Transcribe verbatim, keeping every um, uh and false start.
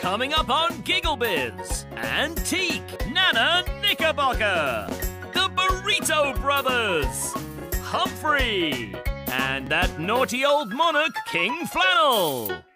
Coming up on Gigglebiz, Antique, Nana Knickerbocker, the Burrito Brothers, Humphrey, and that naughty old monarch, King Flannel.